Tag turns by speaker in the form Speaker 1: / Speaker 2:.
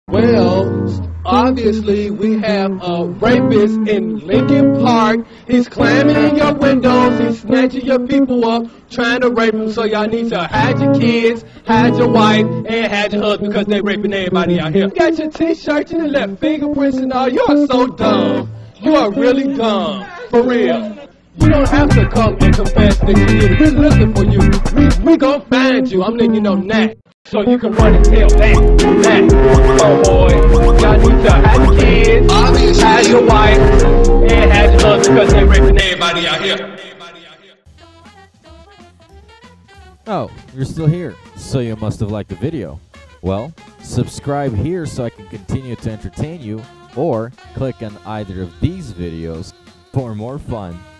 Speaker 1: Well, obviously we have a rapist in Lincoln Park. He's climbing in your windows, he's snatching your people up, trying to rape them. So y'all need to hide your kids, hide your wife, and hide your husband because they raping everybody out here. You got your t-shirts and left fingerprints and all. You are so dumb. You are really dumb. For real. You don't have to come and confess that you did it. We're looking for you. We gonna find you. I'm letting you know now. So you can run and tell that. Oh boy, y'all need to hide your kids, hide your wife, and hide your husband because they raping everybody out here.
Speaker 2: Oh, you're still here, so you must have liked the video. Well, subscribe here so I can continue to entertain you, or click on either of these videos for more fun.